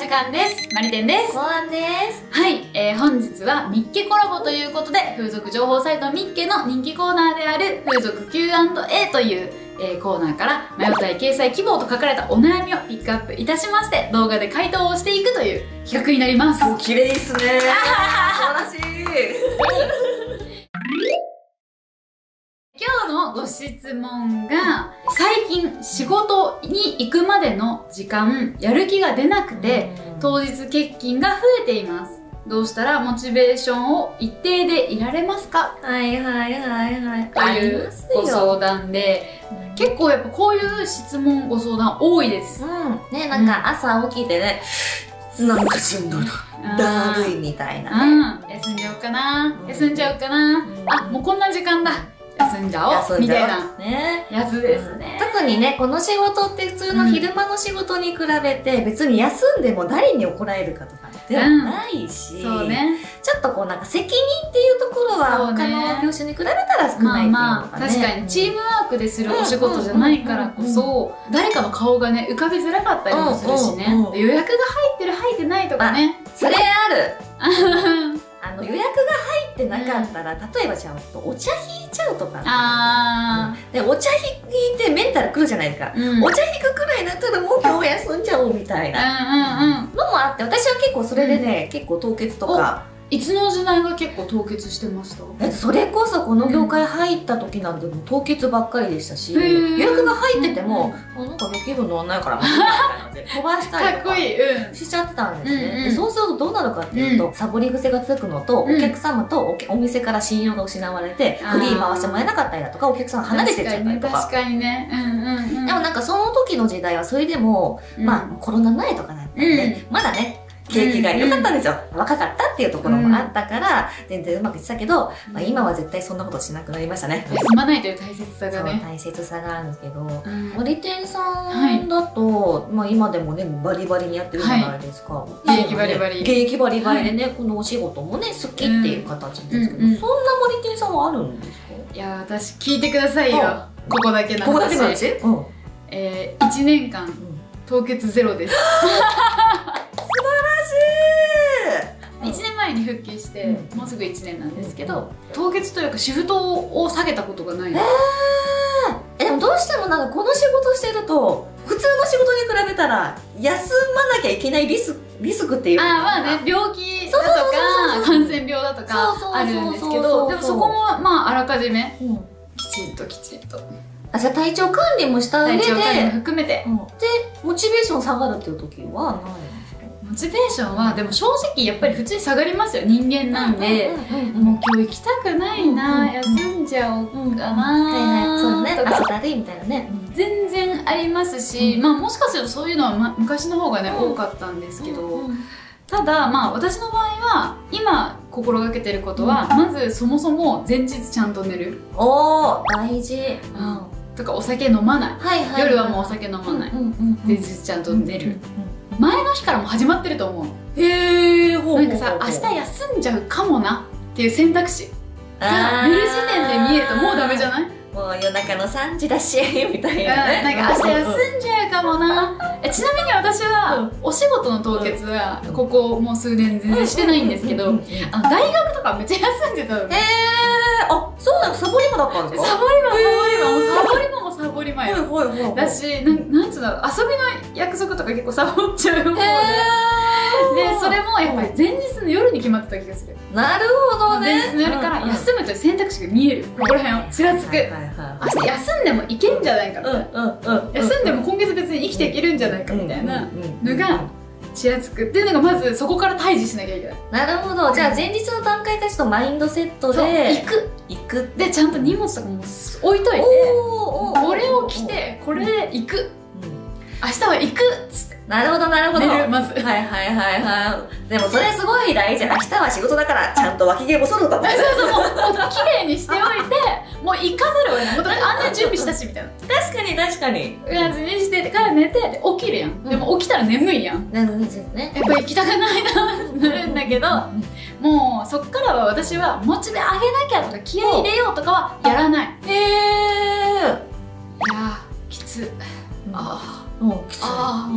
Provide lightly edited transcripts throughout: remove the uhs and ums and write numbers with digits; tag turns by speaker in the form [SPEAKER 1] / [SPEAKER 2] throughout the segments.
[SPEAKER 1] かんです。まりてんです。
[SPEAKER 2] ごあんです。
[SPEAKER 1] はい、本日はミッケコラボということで、風俗情報サイトミッケの人気コーナーである風俗 Q&A という、コーナーから迷ったり掲載希望と書かれたお悩みをピックアップいたしまして、動画で回答をしていくという企画になります。
[SPEAKER 2] お綺麗ですね。素晴らしい。
[SPEAKER 1] 今日のご質問が、最近仕事に行くまでの時間、やる気が出なくて、当日欠勤が増えています。どうしたらモチベーションを一定でいられますか？
[SPEAKER 2] はいはいはいはい。
[SPEAKER 1] というご相談で、結構やっぱこういう質問ご相談多いです。
[SPEAKER 2] ね、なんか朝起きてね、なんかしんどいのだるいみたいなね。
[SPEAKER 1] 休んじゃおうかな、休んじゃおうかな、あ、もうこんな時間だ、休んじゃおうみたいなやつですね。
[SPEAKER 2] 特にね、この仕事って普通の昼間の仕事に比べて、別に休んでも誰に怒られるかとかではないし、
[SPEAKER 1] そうね、
[SPEAKER 2] ちょっとこうなんか責任っていうところは他の業種に比べたら少ないっていうのがね。
[SPEAKER 1] まあ確かにチームワークでするお仕事じゃないからこそ、誰かの顔がね浮かびづらかったりもするしね、予約が入ってる入ってないとかね、
[SPEAKER 2] それある。予約が入ってなかったら、例えばじゃあお茶引いちゃうとか、でお茶引いてメンタルくるじゃないですか、お茶引くくらいだったらもう今日休んじゃおうみたいなのもあって、私は結構それでね、結構凍結とか。
[SPEAKER 1] いつの時代が結構凍結してました？
[SPEAKER 2] それこそこの業界入った時なんてもう凍結ばっかりでしたし、予約が入っててもなんか気分乗らないからみたいな感じで飛ばしたりとかしちゃってたんですね。でそうするとどうなるかっていうと、サボり癖がつくのと、お客様とお店から信用が失われてフリー回してもらえなかったりだとか、お客さんが離れてっちゃったりとか。
[SPEAKER 1] 確かにね。
[SPEAKER 2] でもなんかその時の時代はそれでもまあコロナ前とかだったんでまだね景気が良かったんですよ。若かったっていうところもあったから、全然うまくいってたけど、今は絶対そんなことしなくなりましたね。
[SPEAKER 1] 休まないという大切さがね。
[SPEAKER 2] 大切さがあるんですけど、森店さんだと、まあ今でもね、バリバリにやってるじゃないですか。
[SPEAKER 1] 現役バリバリ。
[SPEAKER 2] 現役バリバリでね、このお仕事もね、好きっていう形ですけど、そんな森店さんはあるんですか？
[SPEAKER 1] いや、私聞いてくださいよ。ここだけの話。
[SPEAKER 2] ここだけの話
[SPEAKER 1] ？1年間、凍結ゼロです。1年前に復帰して、もうすぐ1年なんですけど、凍結というかシフトを下げたことがない。
[SPEAKER 2] でもどうしてもなんかこの仕事してると普通の仕事に比べたら休まなきゃいけないリスクっていうか、
[SPEAKER 1] まあね、病気だとか感染病だとかあるんですけど、でもそこもまああらかじめきちんと。
[SPEAKER 2] じゃあ体調管理もした上で、
[SPEAKER 1] 体調管理も含めて、
[SPEAKER 2] でモチベーション下がるっていう時はない？
[SPEAKER 1] モチベーションはでも正直やっぱり普通に下がりますよ。人間なんで、もう今日行きたくないな、休んじゃおうかな、
[SPEAKER 2] そうね、朝だるいみたいなね、
[SPEAKER 1] 全然ありますし、まあもしかするとそういうのは昔の方がね多かったんですけど、ただまあ私の場合は今心がけてることは、まずそもそも前日ちゃんと寝る。
[SPEAKER 2] おー、大事。
[SPEAKER 1] とかお酒飲まない、夜はもうお酒飲まない、前日ちゃんと寝る。前の日からも始まってると思う。
[SPEAKER 2] へえ、
[SPEAKER 1] なんかさ、明日休んじゃうかもなっていう選択肢が寝る時点で見えるともうダメじゃない？
[SPEAKER 2] もう夜中の3時だしみたいなね。
[SPEAKER 1] なんか明日休んじゃうかもな。ちなみに私はお仕事の凍結はここもう数年全然してないんですけど、大学とかめっちゃ休んでたの。
[SPEAKER 2] あ、そうなの？サボり魔だったんですか？
[SPEAKER 1] サボり魔もサボり魔よ。だし、なんつうの、遊びの約束とか結構サボっちゃう方で、それもやっぱり前日の夜に決まってた気がする。
[SPEAKER 2] なるほどね。
[SPEAKER 1] 前日の夜から休むという選択肢が見える。ここら辺をちらつく。明日休んでもいけんじゃないかみたいな。休んでも今月別に生きていけるんじゃないかみたいなのがちらつくっていうのが、まずそこから対峙しなきゃいけない。
[SPEAKER 2] なるほど。じゃあ前日の段階からちょっとマインドセットで行く
[SPEAKER 1] で、ちゃんと荷物とかも置いといて、これを着てこれで行く、明日は行くっつって。
[SPEAKER 2] なるほどなるほど。
[SPEAKER 1] 寝る、まず。
[SPEAKER 2] でもそれすごい大事。明日は仕事だからちゃんと脇毛も剃るだと。
[SPEAKER 1] そうもう綺麗にしておいて、もう行かざるを得ない。もうだってあんな準備したしみたいな。
[SPEAKER 2] 確かに確かに。
[SPEAKER 1] 感じにしてから寝て、で起きるやん。でも起きたら眠いやん。
[SPEAKER 2] なるほどですね。
[SPEAKER 1] やっぱ行きたくないなってなるんだけど、もうそっからは私はモチベ上げなきゃとか気合い入れようとかはやらない。いやー、きつ。きつい。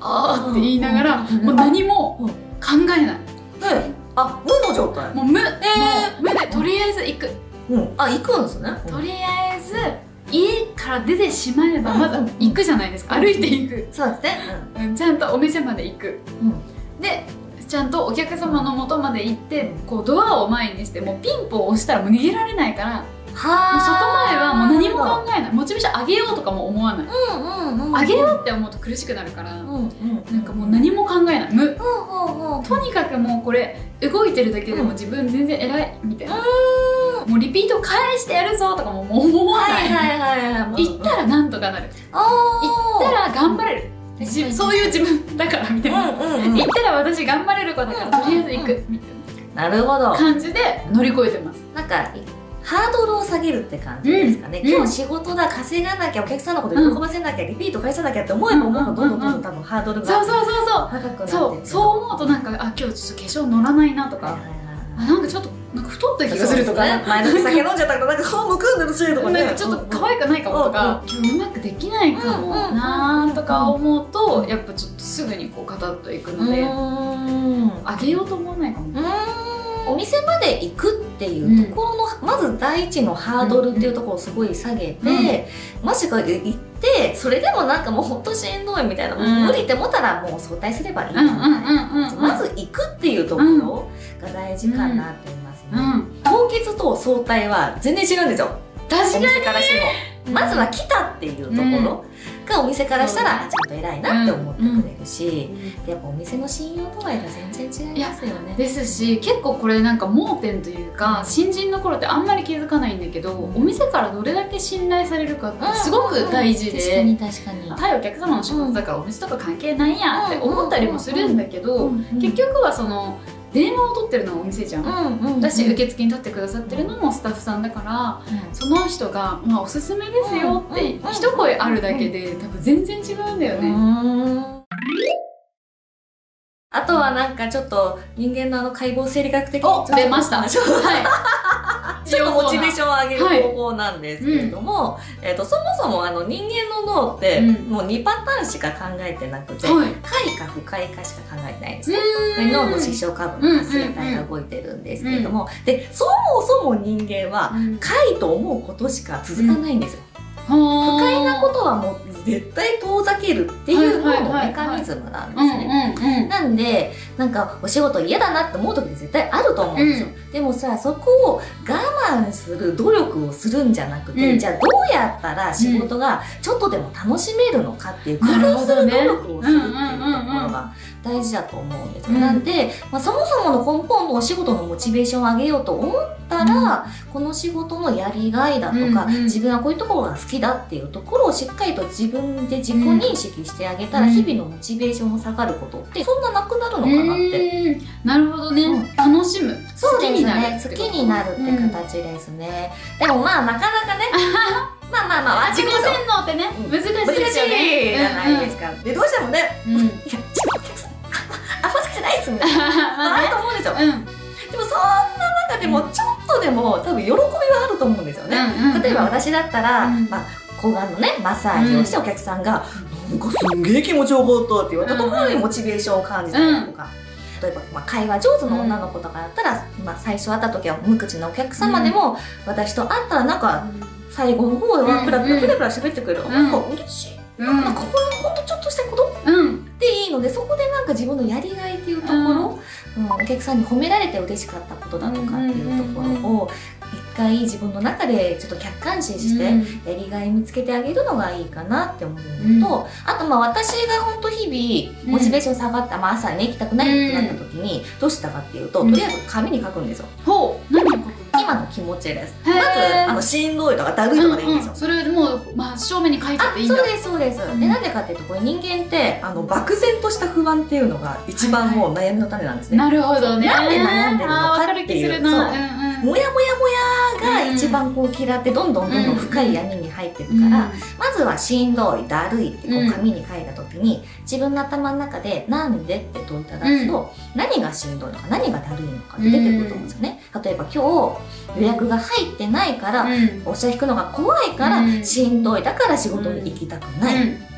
[SPEAKER 1] あーって言いながらもう何も考えない。
[SPEAKER 2] 無の状態。
[SPEAKER 1] もう無でとりあえず行く。
[SPEAKER 2] 行くんですね。
[SPEAKER 1] とりあえず家から出てしまえばまず行くじゃないですか。歩いて行く。
[SPEAKER 2] そうですね。
[SPEAKER 1] ちゃんとお店まで行く。でちゃんとお客様の元まで行ってこうドアを前にしてもうピンポン押したらもう逃げられないから、もうそこまではもう何も考えない。モチベーション上げようとかも思わない。上げようって思うと苦しくなるから、なんかもう何も考えない。無。とにかくもうこれ動いてるだけでも自分全然偉いみたいな。もうリピート返してやるぞとかも思わない。行ったらなんとかなる。行ったら頑張れる。そういう自分だからみたいな。行ったら私頑張れる子だからとりあえず行くみたいな感じで乗り越えてます。
[SPEAKER 2] なんかハードルを下げるって感じですかね。今日仕事だ、稼がなきゃ、お客さんのこと喜ばせなきゃ、リピート返さなきゃって思えば思うとどんどん多分ハードルが高くなってる。
[SPEAKER 1] そう思うとなんか今日ちょっと化粧乗らないなとか、なんかちょっとなんか太った気がするとか、
[SPEAKER 2] 前の日酒飲んじゃったからなんか顔むくんでるしとかね、
[SPEAKER 1] ちょっと可愛くないかもとか、今日うまくできないかもなーとか思うとやっぱちょっとすぐにこうカタッといくのであげようと思わないかも。
[SPEAKER 2] お店まで行くっていうところの、まず第一のハードルっていうところをすごい下げて、もしくは行ってそれでもなんかもうほんとしんどいみたいな、無理って思ったらもう早退すればいいみたいな、まず行くっていうところが大事かなって思いますね。凍結と早退は全然違うんですよ。
[SPEAKER 1] 確かに。
[SPEAKER 2] お店からしてもまずは来たっていうところがお店からしたらちゃんと偉いなって思ってくれるし、やっぱお店の信用度合いが全然違いますよね。
[SPEAKER 1] ですし結構これなんか盲点というか、新人の頃ってあんまり気づかないんだけど、お店からどれだけ信頼されるかってすごく大事で、
[SPEAKER 2] 確かに
[SPEAKER 1] 対お客様の仕事だからお店とか関係ないやって思ったりもするんだけど、結局はその電話を取ってるのはお店じゃん。だし受付に立ってくださってるのもスタッフさんだから、その人が「おすすめですよ」って一声あるだけで多分全然違うんだよね。
[SPEAKER 2] あとはなんかちょっと人間の解剖生理学的
[SPEAKER 1] に出ました。はい。
[SPEAKER 2] ちょっとモチベーションを上げる方法なんですけれども、そもそも人間の脳ってもう2パターンしか考えてなくて、快か不快かしか考えてないんですね。脳の視床下部の活性体が動いてるんですけれども、でそもそも人間は快と思うことしか続かないんですよ。不快なことはもう絶対遠ざけるっていう脳のメカニズムなんですね。なんでなんかお仕事嫌だなって思う時って絶対あると思うんですよ。でもさ、そこを我慢する努力をするんじゃなくて、じゃあどうやったら仕事がちょっとでも楽しめるのかっていう工夫する努力をするっていうところが大事だと思うんですよ。なんで、そもそもの根本のお仕事のモチベーションを上げようと思ったら、この仕事のやりがいだとか、自分はこういうところが好きだっていうところをしっかりと自分で自己認識してあげたら、日々のモチベーションが下がることってそんななくなるのかなって。
[SPEAKER 1] なるほどね。楽しむ。
[SPEAKER 2] そうですね。好きになるって形ですね。でもなかなかね。
[SPEAKER 1] 自己洗脳ってね、難しいですよね。
[SPEAKER 2] じゃないですか。でどうしてもね、いやお客さんあんま好きじゃないっすみたいなあると思うんですよ。でもそんな中でもちょっとでも多分喜びはあると思うんですよね。例えば私だったら抗がんのねマッサージをしてお客さんが「なんかすんげえ気持ちよかった」って言われたところにモチベーションを感じたりとか。例えば会話上手の女の子とかだったら、最初会った時は無口なお客様でも、私と会ったらなんか最後の方はプラプラ喋ってくれる、なんか嬉しい、なんかこれほんとちょっとしたことでいいので、そこでなんか自分のやりがいっていうところ、お客さんに褒められて嬉しかったことだとかっていうところを一回自分の中でちょっと客観視してやりがい見つけてあげるのがいいかなって思うのと、あと私が本当日々モチベーション下がった、朝ね行きたくないってなった時にどうしたかっていうと、とりあえず紙に書くんですよ。
[SPEAKER 1] 何を書く？
[SPEAKER 2] 今の気持ちです。まずしんどいとかだるいとかでいいんですよ。
[SPEAKER 1] それもう正面に書いてっていいんだ。
[SPEAKER 2] そうですそうです。でなんでかっていうと、これ人間って漠然とした不安っていうのが一番もう悩みの種なんですね。
[SPEAKER 1] なるほどね。
[SPEAKER 2] なんで悩んでるのかっていう、モヤモヤが一番こう嫌ってどんどん深い闇に入ってるから、まずはしんどいだるいってこう紙に書いた時に自分の頭の中でなんでって問いただすと、何がしんどいのか何がだるいのかって出てくると思うんですよね。例えば今日予約が入ってないからお茶引くのが怖いからしんどい、だから仕事に行きたくない。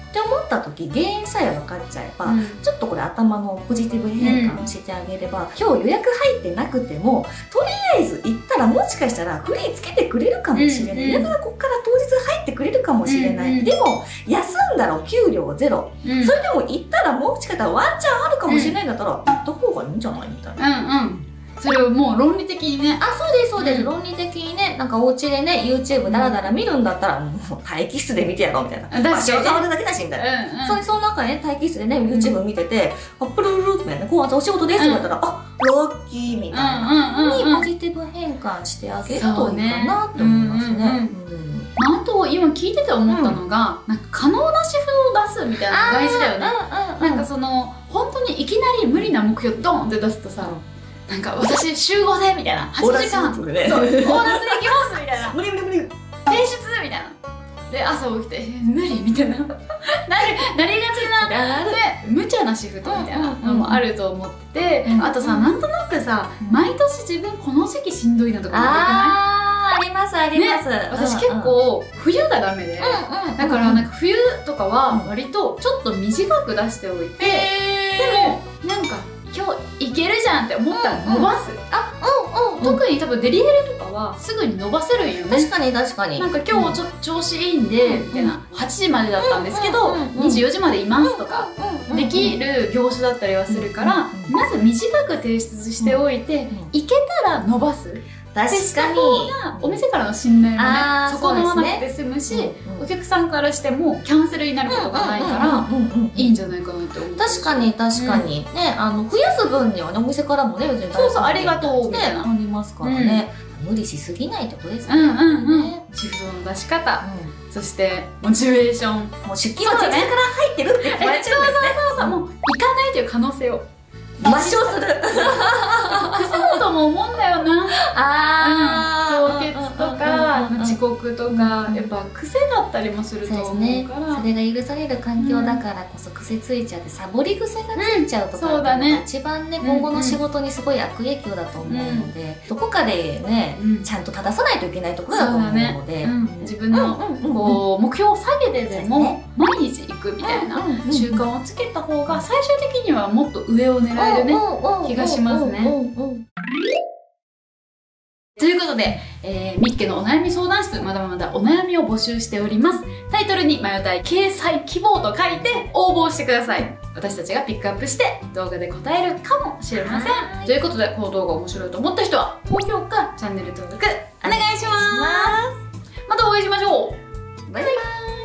[SPEAKER 2] って思った時原因さえ分かっちゃえば、ちょっとこれ頭のポジティブ変換してあげれば、今日予約入ってなくてもとりあえず行ったらもしかしたらフリーつけてくれるかもしれない、予約がここから当日入ってくれるかもしれない、でも休んだら給料ゼロ、それでも行ったらもしかしたらワンチャンあるかもしれないんだったら行った方がいいんじゃないみたいな。
[SPEAKER 1] それをもう論理的にね。
[SPEAKER 2] そうですそうです、論理的にね、なんかお家でね YouTube ダラダラ見るんだったらもう待機室で見てやろうみたいな、場所が変わるだけだしみたいな、その中ね待機室でね YouTube 見ててプルルルってね、お仕事ですって言ったらラッキーみたいなにポジティブ変換してあげるといいかなって思いますね。
[SPEAKER 1] あと今聞いてて思ったのが、なんか可能なシフトを出すみたいなの大事だよね。なんかその本当にいきなり無理な目標ドンって出すとさ、なんか私週5でみたいな8時間そうオーダースで行きますみたいな、無理提出みたいなで朝起きて無理みたいななりがちなで無茶なシフトみたいなのもあると思ってて、あとさ、なんとなくさ毎年自分この時期しんどいなとか思ってない？
[SPEAKER 2] ありますあります。
[SPEAKER 1] 私結構冬がダメで、だからなんか冬とかは割とちょっと短く出しておいて、でもなんか今日いけるじゃんって思ったら伸ばす。特に多分デリヘルとかはすぐに伸ばせるんよね。
[SPEAKER 2] 確かに確かに。なんか
[SPEAKER 1] 今日ちょっと調子いいんでみたいな、8時までだったんですけど24時までいますとかできる業種だったりはするから、まず短く提出しておいていけたら伸ばす。
[SPEAKER 2] 確かに
[SPEAKER 1] お店からの信頼もね損なわなくて済むし、お客さんからしてもキャンセルになることがないからいいんじゃないかなって思う。
[SPEAKER 2] 確かに確かにね、増やす分にはねお店からもね別に
[SPEAKER 1] そうそうありがとうみたいな
[SPEAKER 2] ありますからね、無理しすぎないってことですよね。
[SPEAKER 1] シフトの出し方、そしてモチベーション、
[SPEAKER 2] もう出勤は自分から入ってるって言われちゃうんですね。
[SPEAKER 1] もう行かないという可能性を
[SPEAKER 2] 抹消する。
[SPEAKER 1] 癖だとも思うんだよな。凍結とか遅刻とかやっぱ癖だったりもすると思うから、
[SPEAKER 2] それが許される環境だからこそ癖ついちゃってサボり癖がついちゃうとか、
[SPEAKER 1] そうだね、
[SPEAKER 2] 一番ね今後の仕事にすごい悪影響だと思うので、どこかでねちゃんと正さないといけないところだと思うので、
[SPEAKER 1] 自分のこう目標を下げてでも毎日行くみたいな習慣をつけた方が最終的にはもっと上を狙えるね気がしますね。ということで、みっけのお悩み相談室、まだまだお悩みを募集しております。タイトルにマヨタイ掲載希望と書いて応募してください。私たちがピックアップして動画で答えるかもしれません。ということで、この動画面白いと思った人は高評価、チャンネル登録お願いします。またお会いしましょう。バイバイ。